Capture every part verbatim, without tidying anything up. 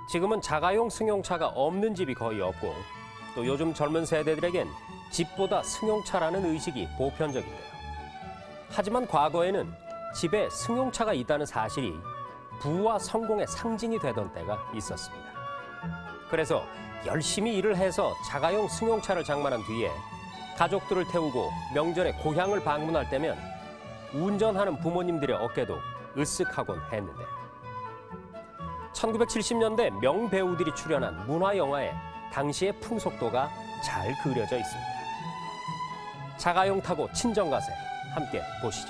지금은 자가용 승용차가 없는 집이 거의 없고 또 요즘 젊은 세대들에겐 집보다 승용차라는 의식이 보편적인데요. 하지만 과거에는 집에 승용차가 있다는 사실이 부와 성공의 상징이 되던 때가 있었습니다. 그래서 열심히 일을 해서 자가용 승용차를 장만한 뒤에 가족들을 태우고 명절에 고향을 방문할 때면 운전하는 부모님들의 어깨도 으쓱하곤 했는데요. 천구백칠십 년대 명배우들이 출연한 문화영화에 당시의 풍속도가 잘 그려져 있습니다. 자가용 타고 친정 가세 함께 보시죠.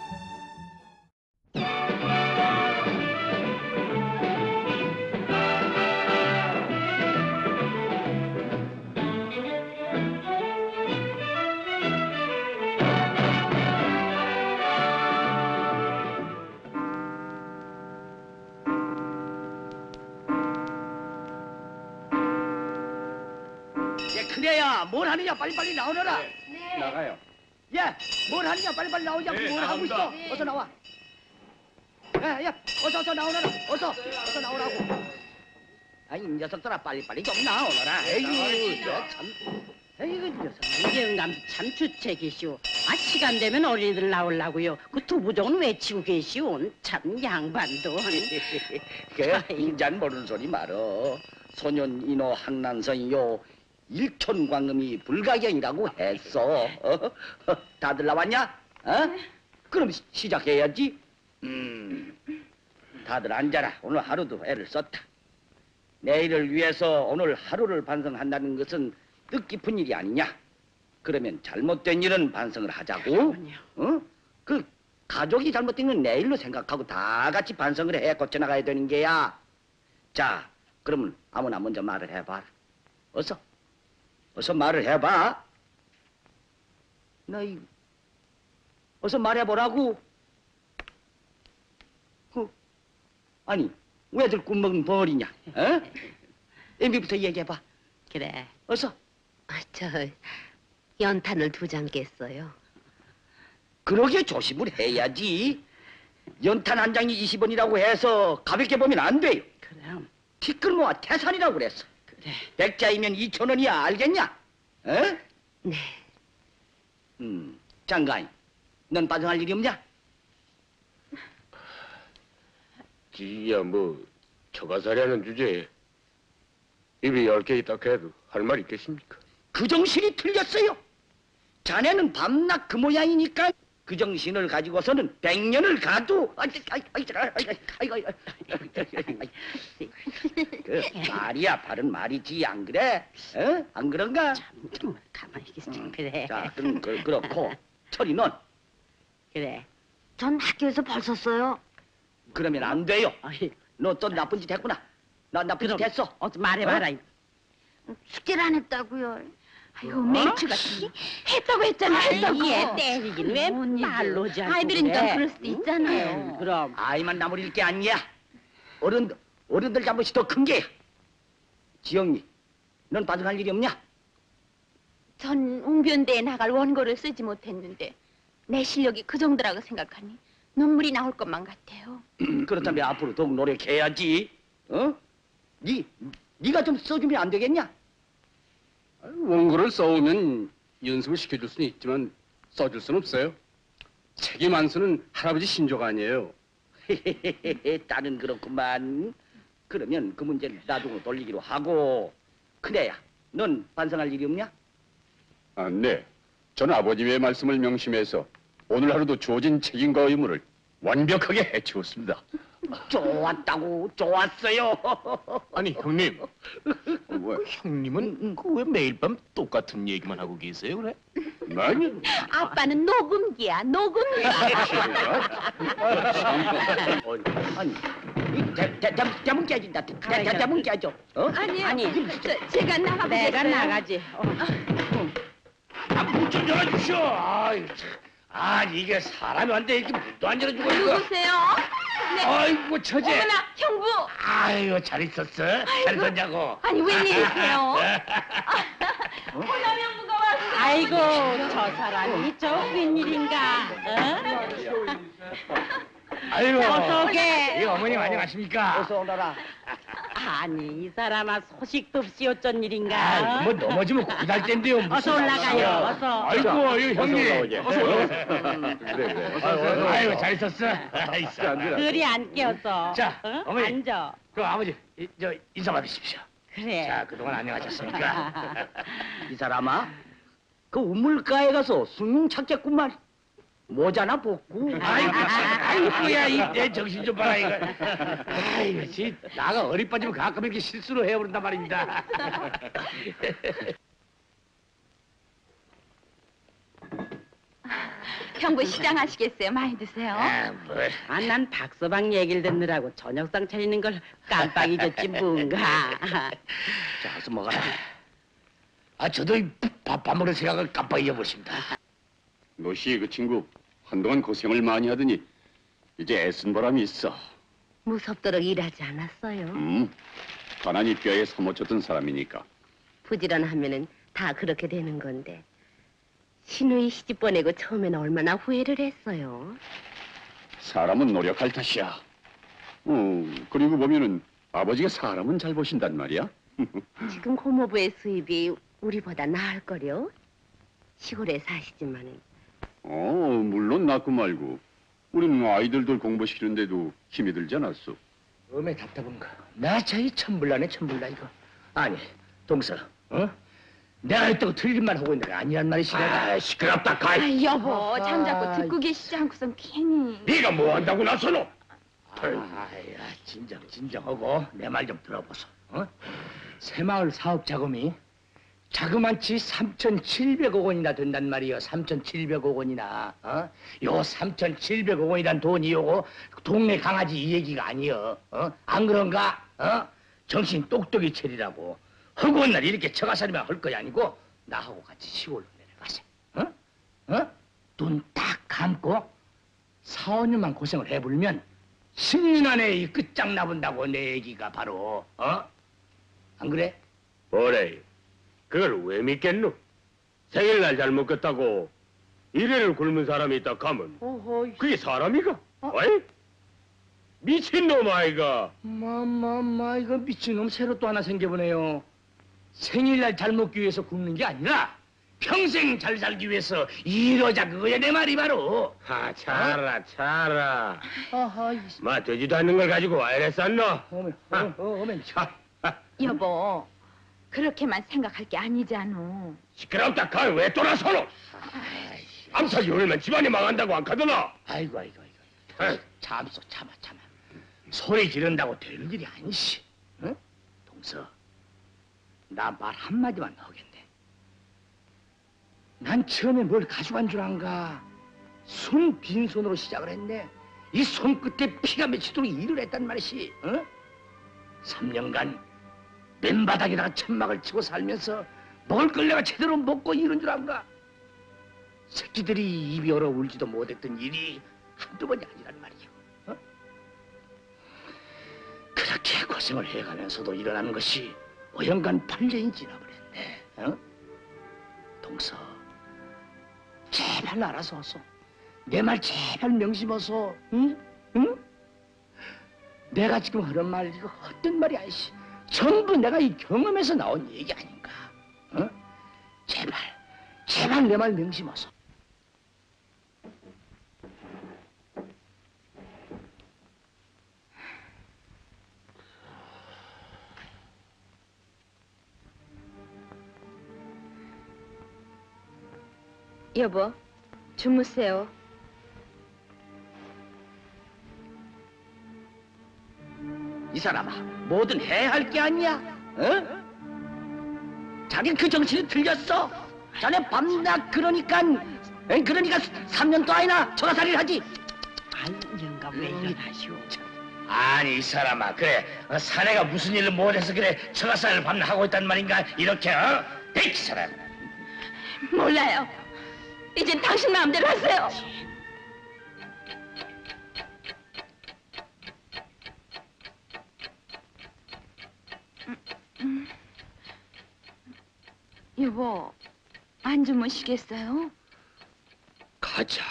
그래야 뭘 하느냐 빨리빨리 나오너라. 네. 나가요. 야, 뭘 하느냐 빨리빨리 나오자. 네, 뭘 하고 있어? 나갑니다. 어서 나와. 야, 야, 어서 어서 나오너라. 어서 어서 나오라고. 아이, 이 녀석들아 빨리빨리 좀 나오너라. 에이구, 저 참. 에이구, 이 녀석. 영감 참 주책이시오. 아 시간 되면 어린이들 나오려고요. 그 두 부정은 외치고 계시오. 참 양반도. 그 인잔 모르는 소리 말어. 소년 인호 항난선이요. 일촌광음이 불가경이라고 했어. 어? 다들 나왔냐? 어? 그럼 시, 시작해야지. 음, 다들 앉아라. 오늘 하루도 애를 썼다. 내일을 위해서 오늘 하루를 반성한다는 것은 뜻깊은 일이 아니냐? 그러면 잘못된 일은 반성을 하자고. 어? 그 가족이 잘못된 건 내일로 생각하고 다 같이 반성을 해 고쳐나가야 되는 게야. 자, 그러면 아무나 먼저 말을 해봐라. 어서. 어서 말을 해봐. 너희 어서 말해보라고. 어? 아니 왜들 꿈먹은 벌이냐? 어? 엠비부터 얘기해봐. 그래. 어서. 아, 저 연탄을 두 장 깼어요. 그러게 조심을 해야지. 연탄 한 장이 이십 원이라고 해서 가볍게 보면 안 돼요. 그럼. 티끌모아 태산이라고 그랬어. 그래. 백자이면 이천 원이야. 알겠냐? 어? 네. 음, 장가인, 넌 반성할 일이 없냐? 지야 뭐 처가살이하는 주제에 입이 열 개 있다 해도 할 말 있겠습니까? 그 정신이 틀렸어요. 자네는 밤낮 그 모양이니까 그 정신을 가지고서는 백 년을 가도 아이 아이 아이 아이 아이 그 말이야 바른 말이지 안 그래? 어? 안 그런가? 참 정말 가만히 있어. 그래. 자 그럼 그, 그렇고 철이 넌 그래. 전 학교에서 벌 썼어요. 그러면 안 돼요. 아이, 너 또 나쁜 짓 했구나. 나 나쁜 짓 그럼 했어. 어서 말해봐라. 어? 숙제를 안 했다고요. 아이고, 어? 맹추같이 했다고 했잖아. 했다고. 얘 때리긴 왜 말로지 않고 아이들이니까 그래. 그럴 수도 있잖아요. 음, 그럼. 아이만 나무릴 게 아니야. 어른 어른들 잘못이 더 큰 게야. 지영이, 넌 반성할 일이 없냐? 전 웅변대에 나갈 원고를 쓰지 못했는데 내 실력이 그 정도라고 생각하니 눈물이 나올 것만 같아요. 그렇다면 앞으로 더욱 노력해야지. 어? 니, 니가 좀 써주면 안 되겠냐? 원고를 써오면 연습을 시켜줄 수는 있지만 써줄 수는 없어요. 책임 안 쓰는 할아버지 신조가 아니에요. 딸은 그렇구만. 그러면 그 문제를 나중으로 돌리기로 하고. 그래야 넌 반성할 일이 없냐? 아, 네. 저는 아버님의 말씀을 명심해서 오늘 하루도 주어진 책임과 의무를 완벽하게 해치웠습니다. 좋았다고. 좋았어요. 아니 형님, 왜 형님은 그 왜 매일 밤 똑같은 얘기만 하고 계세요 그래? 아니, 아빠는 녹음기야, 녹음기. 아니, 이 대, 대, 대, 대문 깨진다. 대, 대, 대, 대문 깨져. 어? 아니요, 아니, 저, 제가 나가보겠어요. 내가 나가지. 어. 아, 문좀 열어주시오. 아이, 참. 아니 이게 사람이 왔는데 이렇게 문도 안 열어주고 이거. 누구세요? 네. 아이고 처제. 어머나, 형부. 아이고 잘 있었어? 잘 있었냐고. 아니, 웬일이세요? 호남 형부가 왔어. 아이고, 저 사람이 저 웬일인가? 어? 아이고. 어서 오게. 예, 어머님 안녕하십니까? 어서 오너라. 아니 이 사람아 소식도 없이 어쩐 일인가? 아, 뭐 넘어지면 고기 날 텐데요. 무슨 어서 올라가요. 어서. 아이고, 아유 형님. 어서 오세요. 그래 그래. 아유, 아유, 잘 있었어. 아이, 그리 안 깨어서. 자, 어? 어머니. 앉아. 그 아버지, 이, 저 인사 받으십시오. 그래. 자, 그동안 안녕하셨습니까? 이 사람아, 그 우물가에 가서 숭늉 찾겠구만. 모자나 벗고. 아이고, 아이고야, 이내 정신 좀 봐라 이거. 아이고, 지 나가 어리 빠지면 가끔 이렇게 실수를 해버린단 말입니다. 형부 시장 하시겠어요? 많이 드세요. 아, 뭐. 아, 난 박서방 얘기를 듣느라고 저녁상 차리는 걸 깜빡 잊었지 뭔가. 자, 어서 먹어라. 아, 저도 밥, 밥 먹을 생각을 깜빡 잊어버렸습니다. 노씨 그 친구 한동안 고생을 많이 하더니 이제 애쓴 보람이 있어. 무섭도록 일하지 않았어요. 음, 가난이 뼈에 사무쳤던 사람이니까. 부지런하면은 다 그렇게 되는 건데 신우이 시집 보내고 처음에는 얼마나 후회를 했어요. 사람은 노력할 탓이야. 어, 그리고 보면은 아버지가 사람은 잘 보신단 말이야. 지금 고모부의 수입이 우리보다 나을 거려. 시골에 사시지만은 어, 물론 낳고 말고. 우리는 아이들들 공부시키는데도 힘이 들지 않았어. 어메 답답한가. 나 저이 천불나네 천불나 이거. 아니, 동서, 어? 내가 했다고 틀린 말 하고 있는 게 아니란 말이지. 아, 시끄럽다, 가이. 아, 여보, 잠자코 듣고 계시지 않고선 괜히. 네가 뭐 한다고 나서노? 아야, 진정, 진정하고 내 말 좀 들어보소. 어? 새마을 사업 자금이 자그만치 삼천칠백억 원이나 된단 말이여. 삼천칠백억 원이나. 어? 요 삼천칠백억 원이란 돈이 요거 동네 강아지 이 얘기가 아니여. 어? 안 그런가? 어? 정신 똑똑히 차리라고. 허구한 날 이렇게 처가살이만 할 거야 아니고 나하고 같이 시골로 내려가세. 어? 어? 눈 딱 감고 사, 오 년만 고생을 해불면 십 년 안에 이 끝장나본다고 내 얘기가 바로. 어? 안 그래? 뭐래? 그걸 왜 믿겠노? 생일날 잘못 겼다고 일회를 굶은 사람이 있다 가면 어허, 그게 사람이가? 어이? 미친놈 아이가. 마마마 이거 미친놈 새로 또 하나 생겨보네요. 생일날 잘 먹기 위해서 굶는 게 아니라 평생 잘 살기 위해서 이러자 그거야 내 말이 바로. 아 차라 차라. 아하, 이 마 되지도 않는 걸 가지고 와 이래 쌌노? 어메, 어메, 어메, 자, 여보, 그렇게만 생각할 게 아니잖아. 시끄럽다 가왜 돌아서노? 암살 열면 집안이 망한다고 안 가더나? 아이고, 아이고, 아이고. 참소, 참아, 참아. 소리 지른다고 될 일이 아니시. 응? 동서, 나 말 한마디만 하겠네. 난 처음에 뭘 가져간 줄 안가. 손 빈손으로 시작을 했네. 이 손끝에 피가 맺히도록 일을 했단 말이지. 어? 삼 년간 맨바닥에다가 천막을 치고 살면서 먹을 걸 내가 제대로 먹고 이런 줄 안가. 새끼들이 입이 얼어 울지도 못했던 일이 한두 번이 아니란 말이야. 어? 그렇게 고생을 해가면서도 일어나는 것이 오연간 팔 년이 지나버렸네. 어? 동서, 제발 알아서 어서. 내 말 제발 명심어서. 응? 응? 내가 지금 하는 말 이거 헛된 말이 아니시. 전부 내가 이 경험에서 나온 얘기 아닌가. 어? 제발, 제발 내 말 명심어서. 여보, 주무세요. 이 사람아, 뭐든 해야 할 게 아니야. 어? 자기 그 정신이 틀렸어. 자네 밤낮 그러니까, 에, 그러니까 삼 년 동안이나 처가살이를 하지. 아유 영감 왜 이러시오? 아니 이 사람아, 그래 어, 사내가 무슨 일을 못해서 그래 처가살을 밤낮 하고 있단 말인가 이렇게. 어? 에이 사람. 몰라요. 이젠 당신 마음대로 하세요. 여보, 안 주무시겠어요? 가자.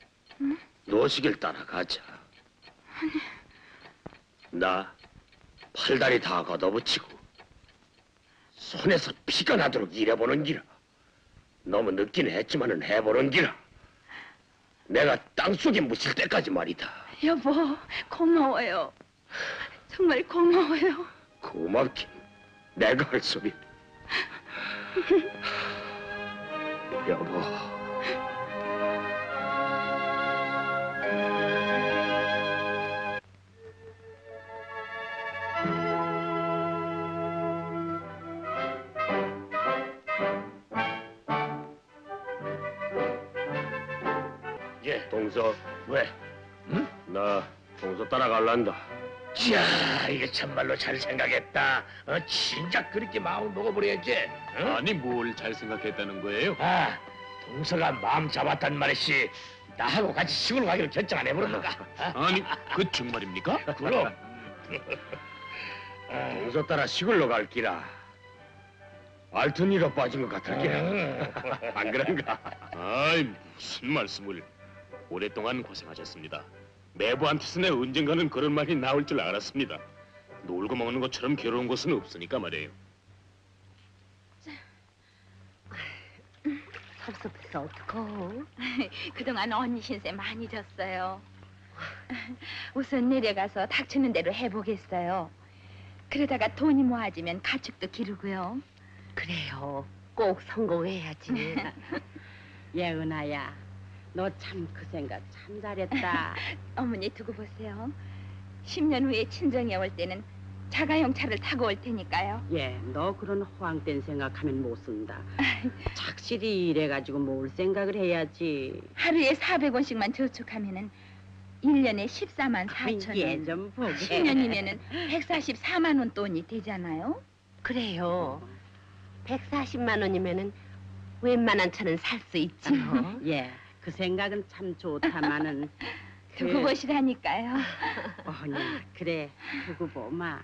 노식을 따라 가자. 나 팔다리 다 걷어붙이고 손에서 피가 나도록 일해보는 기라. 너무 늦긴 했지만은 해보는 기라. 내가 땅속에 묻힐 때까지 말이다. 여보, 고마워요. 정말 고마워요. 고맙긴 내가 할 소리. 여보. 예, 동서. 왜? 응? 나 동서 따라갈란다. 자, 이게 참말로 잘 생각했다. 어, 진작 그렇게 마음을 먹어버려야지. 응? 아니 뭘 잘 생각했다는 거예요? 아, 동서가 마음 잡았단 말이지. 나하고 같이 시골 가기로 결정 안 해버렸는가? 아니 그 정말입니까? 그럼. 동서 따라 시골로 갈 기라. 알튼 일로 빠진 것 같을 기라. 안 그런가? 아이 무슨 말씀을. 오랫동안 고생하셨습니다. 매부한테서는 언젠가는 그런 말이 나올 줄 알았습니다. 놀고 먹는 것처럼 괴로운 것은 없으니까 말이에요. 섭섭해서 어떡어? 그동안 언니 신세 많이 졌어요. 우선 내려가서 닥치는 대로 해보겠어요. 그러다가 돈이 모아지면 가축도 기르고요. 그래요. 꼭 성공해야지. 예은아야, 너 참 그 생각 참 잘했다. 어머니 두고 보세요. 십 년 후에 친정에 올 때는 자가용 차를 타고 올 테니까요. 예, 너 그런 호황된 생각하면 못 쓴다. 착실히 일해가지고 뭘 생각을 해야지. 하루에 사백 원씩만 저축하면은 일 년에 십사만 사천 원. 예좀 보게. 십 년이면은 백사십사만 원 돈이 되잖아요. 그래요. 백사십만 원이면은 웬만한 차는 살 수 있지 뭐. 예, 그 생각은 참 좋다마는. 두고 보시라니까요. 어냐, 그래, 두고 보마.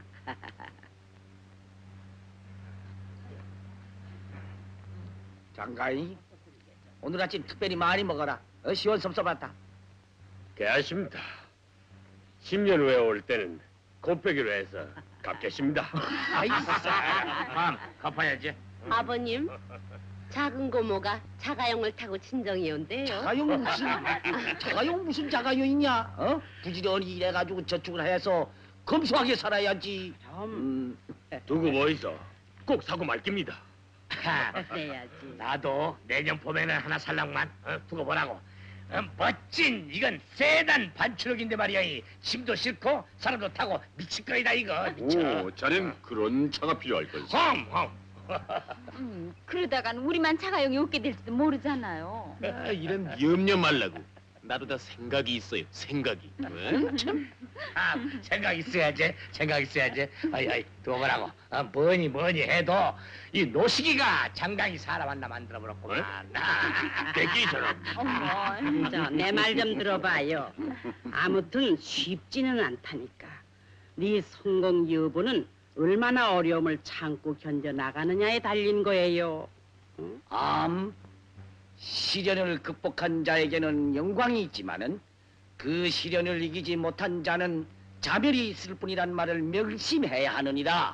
장가인, 오늘 아침 특별히 많이 먹어라. 어, 시원섭섭하다. 개하십니다. 십 년 후에 올 때는 곱빼기로 해서 갚겠습니다. 아이싸, 갚아야지. 아버님, 작은 고모가 자가용을 타고 친정에 온대요. 자가용 무슨 자가용 무슨 자가용이냐? 어? 부지런히 일해가지고 저축을 해서 검소하게 살아야지. 음, 두고 뭐 있어? 꼭 사고 말 겁니다. 그래야지. 나도 내년 봄에는 하나 살랑만 어, 두고 보라고. 어, 멋진 이건 세단 반출력인데 말이야. 이 짐도 싣고 사람도 타고 미칠 거이다 이거. 미쳐. 오, 자넨 그런 차가 필요할 걸세. 홈 홈. 음, 그러다간 우리만 자가용이 없게 될지도 모르잖아요. 아, 이런 염려 말라고. 나도 다 생각이 있어요. 생각이. 응? 아, 생각 있어야지. 생각 있어야지. 아이 아이 두고 보라고. 아, 뭐니 뭐니 해도 이 노식이가 장강이 사람 하나 만들어 버렸구만. 아, 뺏기처럼. 어머, 저, 내 말 좀 들어봐요. 아무튼 쉽지는 않다니까. 네 성공 여부는 얼마나 어려움을 참고 견뎌 나가느냐에 달린 거예요. 암, 시련을 극복한 자에게는 영광이 있지만은 그 시련을 이기지 못한 자는 자멸이 있을 뿐이란 말을 명심해야 하느니라.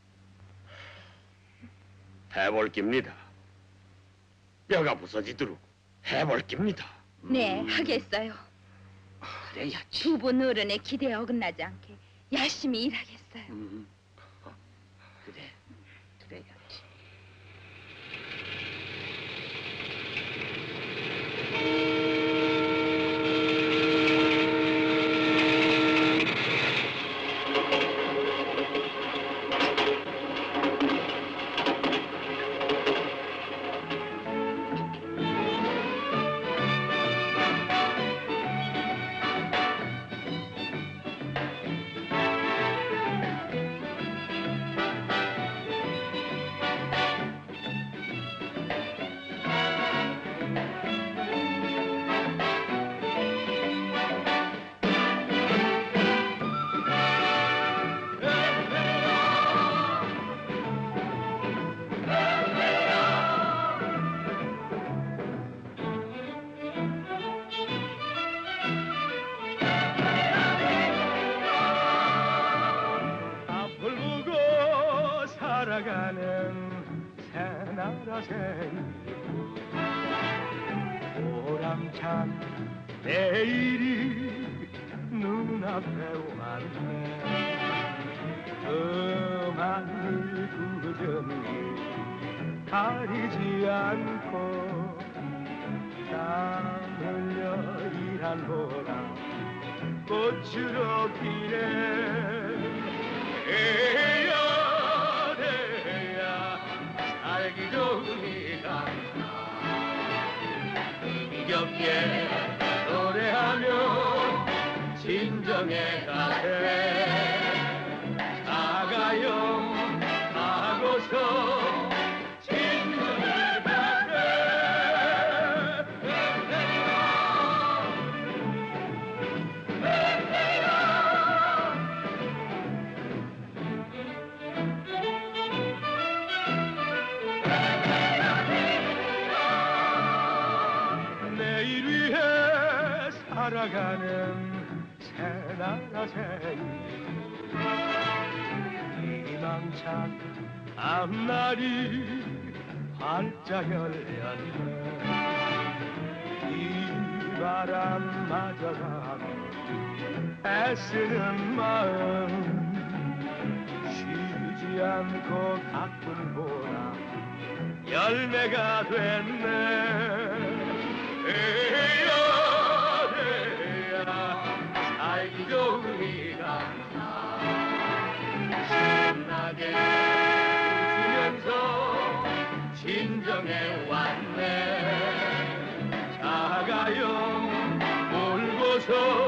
해볼 깁니다. 뼈가 부서지도록 해볼 깁니다. 네, 하겠어요. 그래야지. 두 분 어른의 기대에 어긋나지 않게 열심히 일하겠어요. 음, 그래, 그래야지. 살아가는 새나라 생이고 보람찬 내일이 눈앞에 왔네. 험한 일 굳은 일 가리지 않고 땀 흘려 일한 보람 꽃으로 피네. 에야 대야 살기 좋으니까 힘겹게 노래하며 진정해 가세. 나가요 하고서 진정해 가세. 내일 위해 살아가는 새나라 새이 희망찬 앞날이 활짝 열렸네. 이 바람 맞아가고 애쓰는 마음 쉬지 않고 가꾼 보람 열매가 됐네. 에야 대야 살기 좋으니까 신나게 웃으면서 진정해 왔네. 자가요 울고서